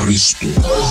Cristo.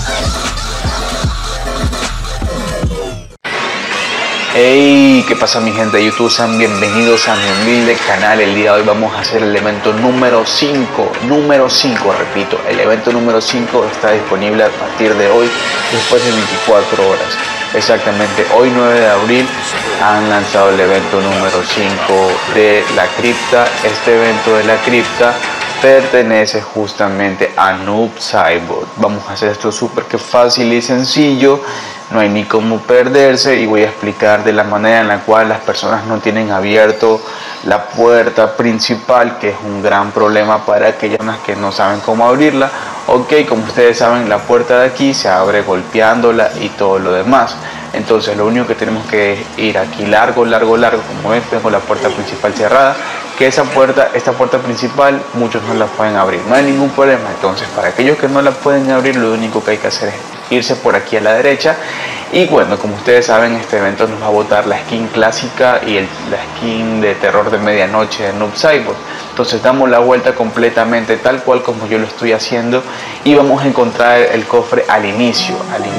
Hey, ¿qué pasa mi gente de YouTube? Sean bienvenidos a mi humilde canal. El día de hoy vamos a hacer el evento número 5. Repito, el evento número 5 está disponible a partir de hoy, después de 24 horas. Exactamente, hoy 9 de abril han lanzado el evento número 5 de la cripta. Este evento de la cripta pertenece justamente a Noob Saibot. Vamos a hacer esto súper que fácil y sencillo, no hay ni cómo perderse, y voy a explicar de la manera en la cual las personas no tienen abierto la puerta principal, que es un gran problema para aquellas personas que no saben cómo abrirla. Ok, como ustedes saben, la puerta de aquí se abre golpeándola y todo lo demás. Entonces lo único que tenemos que ir aquí largo, como ven, tengo la puerta principal cerrada, que esta puerta principal muchos no la pueden abrir, no hay ningún problema. Entonces, para aquellos que no la pueden abrir, lo único que hay que hacer es irse por aquí a la derecha, y bueno, como ustedes saben, este evento nos va a botar la skin clásica y la skin de terror de medianoche de Noob Saibot. Entonces damos la vuelta completamente tal cual como yo lo estoy haciendo, y vamos a encontrar el cofre al inicio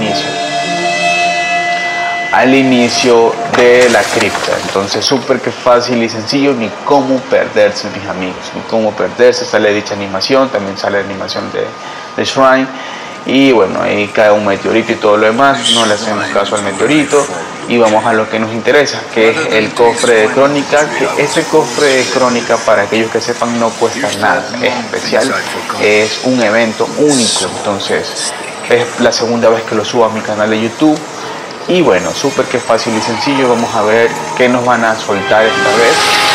de la cripta. Entonces súper que fácil y sencillo, ni cómo perderse, mis amigos, ni cómo perderse. Sale dicha animación, también sale la animación de Shrine, y bueno, ahí cae un meteorito y todo lo demás. No le hacemos caso al meteorito y vamos a lo que nos interesa, que es el cofre de crónica. Que este cofre de crónica, para aquellos que sepan, no cuesta nada, es especial, es un evento único. Entonces es la segunda vez que lo subo a mi canal de YouTube. Y bueno, súper que fácil y sencillo. Vamos a ver qué nos van a soltar esta vez.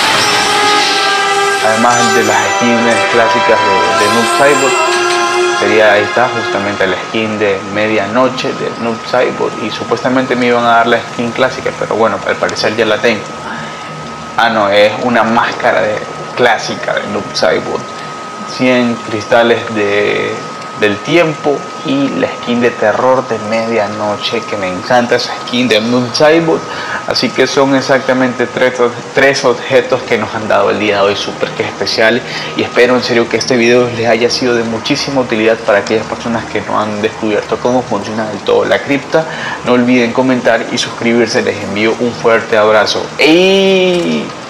Además de las skins clásicas de Noob Saibot, ahí está justamente la skin de medianoche de Noob Saibot. Y supuestamente me iban a dar la skin clásica, pero bueno, al parecer ya la tengo. Ah, no, es una máscara clásica de Noob Saibot. 100 cristales del tiempo y la skin de terror de medianoche, que me encanta esa skin de Noob Saibot. Así que son exactamente tres objetos que nos han dado el día de hoy, súper que especial, y espero en serio que este video les haya sido de muchísima utilidad para aquellas personas que no han descubierto cómo funciona del todo la cripta. No olviden comentar y suscribirse. Les envío un fuerte abrazo. ¡Ey!